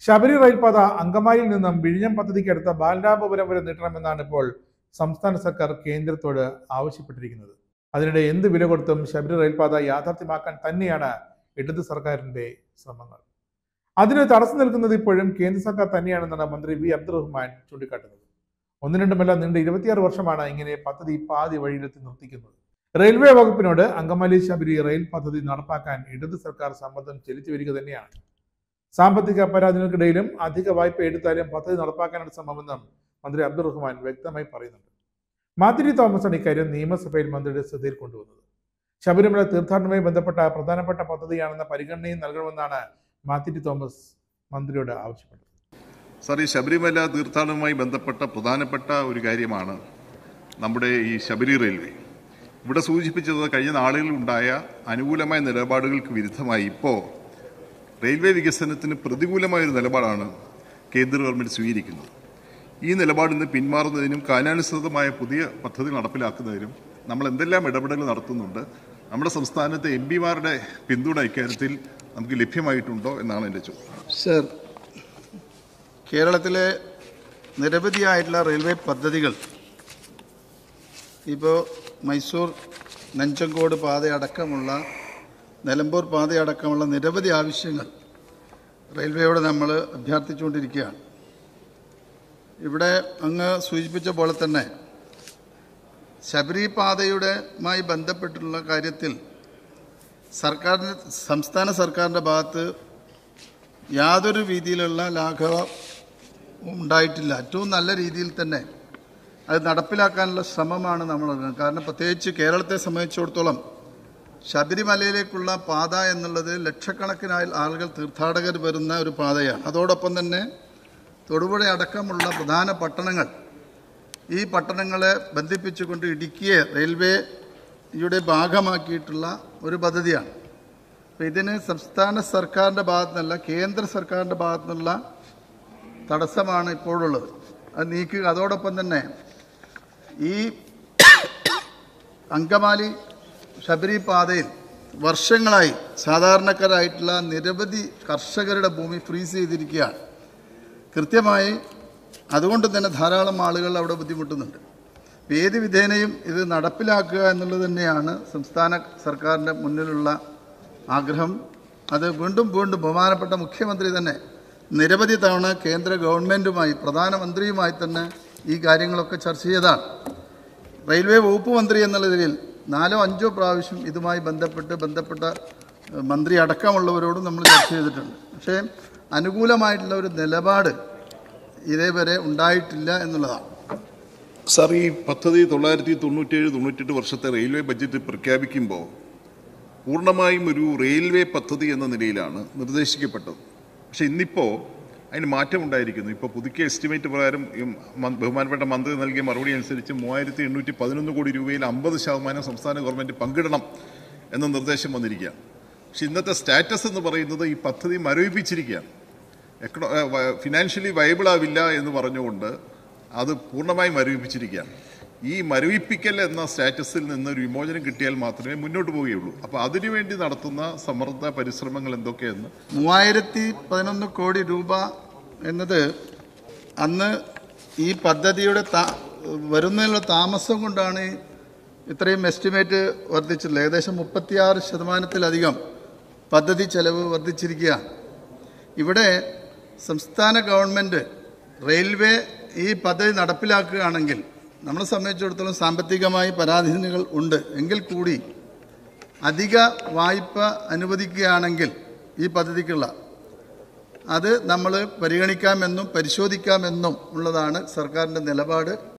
ശബരി റെയിൽപാത അങ്കമാലിയിൽ നിന്നും വിഴിഞ്ഞം പദ്ധതിക്കടുത്ത ബാലരാമപുരം വരെ നീട്ടണമെന്നാണ് ഇപ്പോൾ സംസ്ഥാന സർക്കാർ കേന്ദ്രത്തോട് ആവശ്യപ്പെട്ടിരിക്കുന്നത്. അതിനിടെ എന്ത് വില കൊടുത്തും ശബരി റെയിൽപാത യാഥാർത്ഥ്യമാക്കാൻ തന്നെയാണ് ഇടത് സർക്കാരിന്റെ ശ്രമങ്ങൾ. അതിന് തടസ്സം നിൽക്കുന്നത് ഇപ്പോഴും കേന്ദ്ര സർക്കാർ തന്നെയാണെന്നാണ് മന്ത്രി വി അബ്ദുറഹ്മാൻ ചൂണ്ടിക്കാട്ടുന്നത്. ഒന്നും രണ്ടുമല്ല, നീണ്ട 26 വർഷമാണ് ഇങ്ങനെ പദ്ധതി പാതി വഴിയിലെത്തി നിർത്തിക്കുന്നത്. റെയിൽവേ വകുപ്പിനോട് അങ്കമാലി ശബരി റെയിൽ പദ്ധതി നടപ്പാക്കാൻ ഇടത് സർക്കാർ സമ്മർദ്ദം ചെലുത്തി വരിക തന്നെയാണ്. സാമ്പത്തിക പരാതികൾക്കിടയിലും അധിക വായ്പ എടുത്താലും പദ്ധതി നടപ്പാക്കാനുള്ള ശ്രമമെന്നും മന്ത്രി അബ്ദുറഹ്മാൻ വ്യക്തമായി പറയുന്നുണ്ട്. മാത്യു തോമസാണ് ഇക്കാര്യം നിയമസഭയിൽ മന്ത്രിയുടെ ശ്രദ്ധയിൽ കൊണ്ടുവന്നത്. ശബരിമല തീർത്ഥാടനവുമായി ബന്ധപ്പെട്ട പ്രധാനപ്പെട്ട പദ്ധതിയാണെന്ന പരിഗണനയും നൽകണമെന്നാണ് മാത്യു തോമസ് മന്ത്രിയോട് ആവശ്യപ്പെട്ടത്. സാർ, ഈ ശബരിമല തീർത്ഥാടനവുമായി ബന്ധപ്പെട്ട പ്രധാനപ്പെട്ട ഒരു കാര്യമാണ് നമ്മുടെ ഈ ശബരി റെയിൽവേ. ഇവിടെ സൂചിപ്പിച്ചത് കഴിഞ്ഞ നാളുകളിൽ ഉണ്ടായ അനുകൂലമായ നിലപാടുകൾക്ക് വിരുദ്ധമായി ഇപ്പോൾ റെയിൽവേ വികസനത്തിന് പ്രതികൂലമായൊരു നിലപാടാണ് കേന്ദ്ര ഗവൺമെന്റ് സ്വീകരിക്കുന്നത്. ഈ നിലപാടിൽ നിന്ന് പിന്മാറുന്നതിനും കാലാനുസൃതമായ പുതിയ പദ്ധതി നടപ്പിലാക്കുന്നതിനും നമ്മൾ എന്തെല്ലാം ഇടപെടലുകൾ നടത്തുന്നുണ്ട്, നമ്മുടെ സംസ്ഥാനത്തെ എംപിമാരുടെ പിന്തുണ ഇക്കാര്യത്തിൽ നമുക്ക് ലഭ്യമായിട്ടുണ്ടോ എന്നാണ് എൻ്റെ ചോദ്യം. സർ, കേരളത്തിലെ നിരവധിയായിട്ടുള്ള റെയിൽവേ പദ്ധതികൾ ഇപ്പോൾ മൈസൂർ നഞ്ചങ്കോട് പാതയടക്കമുള്ള നിലമ്പൂർ പാതയടക്കമുള്ള നിരവധി ആവശ്യങ്ങൾ റെയിൽവേയോട് നമ്മൾ അഭ്യർത്ഥിച്ചുകൊണ്ടിരിക്കുകയാണ്. ഇവിടെ അങ്ങ് സൂചിപ്പിച്ച പോലെ തന്നെ ശബരി പാതയുടെയുമായി ബന്ധപ്പെട്ടുള്ള കാര്യത്തിൽ സംസ്ഥാന സർക്കാരിൻ്റെ ഭാഗത്ത് യാതൊരു രീതിയിലുള്ള ലാഘവം ഉണ്ടായിട്ടില്ല. ഏറ്റവും നല്ല രീതിയിൽ തന്നെ അത് നടപ്പിലാക്കാനുള്ള ശ്രമമാണ് നമ്മൾ നടക്കുന്നത്. കാരണം പ്രത്യേകിച്ച് കേരളത്തെ സംബന്ധിച്ചിടത്തോളം ശബരിമലയിലേക്കുള്ള പാത എന്നുള്ളത് ലക്ഷക്കണക്കിനായ ആളുകൾ തീർത്ഥാടകർ വരുന്ന ഒരു പാതയാണ്. അതോടൊപ്പം തന്നെ തൊടുപുഴ അടക്കമുള്ള പ്രധാന പട്ടണങ്ങൾ, ഈ പട്ടണങ്ങളെ ബന്ധിപ്പിച്ചുകൊണ്ട് ഇടുക്കിയെ റെയിൽവേയുടെ ഭാഗമാക്കിയിട്ടുള്ള ഒരു പദ്ധതിയാണ്. അപ്പോൾ ഇതിന് സംസ്ഥാന സർക്കാരിൻ്റെ ഭാഗത്തു നിന്നല്ല, കേന്ദ്ര സർക്കാരിൻ്റെ ഭാഗത്തു നിന്നുള്ള തടസ്സമാണ് ഇപ്പോഴുള്ളത്. അത് നീക്കുക. അതോടൊപ്പം തന്നെ ഈ അങ്കമാലി ശബരി പാതയിൽ വർഷങ്ങളായി സാധാരണക്കാരായിട്ടുള്ള നിരവധി കർഷകരുടെ ഭൂമി ഫ്രീസ് ചെയ്തിരിക്കുകയാണ്. കൃത്യമായി അതുകൊണ്ട് തന്നെ ധാരാളം ആളുകൾ അവിടെ ബുദ്ധിമുട്ടുന്നുണ്ട്. ഏത് വിധേനയും ഇത് നടപ്പിലാക്കുക എന്നുള്ളത് തന്നെയാണ് സംസ്ഥാന സർക്കാരിൻ്റെ മുന്നിലുള്ള ആഗ്രഹം. അത് വീണ്ടും ബഹുമാനപ്പെട്ട മുഖ്യമന്ത്രി തന്നെ നിരവധി തവണ കേന്ദ്ര ഗവൺമെൻറ്റുമായി പ്രധാനമന്ത്രിയുമായി തന്നെ ഈ കാര്യങ്ങളൊക്കെ ചർച്ച ചെയ്തതാണ്. റെയിൽവേ വകുപ്പ് മന്ത്രി എന്നുള്ള നിലയിൽ 4-5 പ്രാവശ്യം ഇതുമായി ബന്ധപ്പെട്ട മന്ത്രി അടക്കമുള്ളവരോടും നമ്മൾ ചർച്ച ചെയ്തിട്ടുണ്ട്. പക്ഷേ അനുകൂലമായിട്ടുള്ള ഒരു നിലപാട് ഇതേവരെ ഉണ്ടായിട്ടില്ല എന്നുള്ളതാണ്. സാർ, ഈ പദ്ധതി 1997-98 വർഷത്തെ റെയിൽവേ ബഡ്ജറ്റ് പ്രഖ്യാപിക്കുമ്പോൾ പൂർണ്ണമായും ഒരു റെയിൽവേ പദ്ധതി എന്ന നിലയിലാണ് നിർദ്ദേശിക്കപ്പെട്ടത്. പക്ഷേ ഇന്നിപ്പോൾ അതിന് മാറ്റമുണ്ടായിരിക്കുന്നു. ഇപ്പോൾ പുതുക്കിയ എസ്റ്റിമേറ്റ് പ്രകാരം ബഹുമാനപ്പെട്ട മന്ത്രി നൽകിയ മറുപടി അനുസരിച്ച് 3811 കോടി രൂപയിൽ 50% സംസ്ഥാന ഗവൺമെൻറ് പങ്കിടണം എന്ന നിർദ്ദേശം വന്നിരിക്കുകയാണ്. പക്ഷെ ഇന്നത്തെ സ്റ്റാറ്റസ് എന്ന് പറയുന്നത് ഈ പദ്ധതി മരവിപ്പിച്ചിരിക്കുകയാണ്. ഫിനാൻഷ്യലി വയബിൾ ആവില്ല എന്ന് പറഞ്ഞുകൊണ്ട് അത് പൂർണ്ണമായും മരവിപ്പിച്ചിരിക്കുകയാണ്. ഈ മരവിപ്പിക്കൽ എന്ന സ്റ്റാറ്റസിൽ നിന്നൊരു വിമോചനം കിട്ടിയാൽ മാത്രമേ മുന്നോട്ട് പോവുകയുള്ളൂ. അപ്പോൾ അതിനുവേണ്ടി നടത്തുന്ന സമ്മർദ്ദ പരിശ്രമങ്ങൾ എന്തൊക്കെയെന്ന് 3011 കോടി രൂപ എന്നത് അന്ന് ഈ പദ്ധതിയുടെ വരുന്നതിനുള്ള താമസം കൊണ്ടാണ് ഇത്രയും എസ്റ്റിമേറ്റ് വർദ്ധിച്ചിട്ടുള്ളത്. ഏകദേശം 36% പദ്ധതി ചെലവ് വർദ്ധിച്ചിരിക്കുകയാണ്. ഇവിടെ സംസ്ഥാന ഗവൺമെൻറ് റെയിൽവേ ഈ പദ്ധതി നടപ്പിലാക്കുകയാണെങ്കിൽ നമ്മളെ സംബന്ധിച്ചിടത്തോളം സാമ്പത്തികമായി പരാധീനതകൾ ഉണ്ട്. എങ്കിൽ കൂടി അധിക വായ്പ അനുവദിക്കുകയാണെങ്കിൽ ഈ പദ്ധതിക്കുള്ള അത് നമ്മൾ പരിഗണിക്കാമെന്നും പരിശോധിക്കാമെന്നും ഉള്ളതാണ് സർക്കാരിൻ്റെ നിലപാട്.